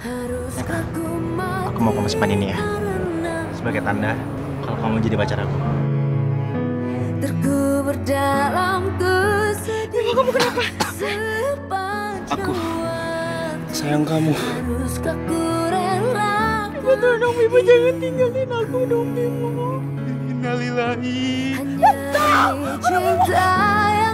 Ya kan? Aku mau kamu simpan ini ya, sebagai tanda kalau kamu jadi pacar aku. Terkubur dalam kesedihan. Kamu kenapa? Aku sayang kamu. Haruskah ku rela? Betul dong, Bimo, jangan tinggalin aku dong, Bimo. Innalillahi. Hanya demi cinta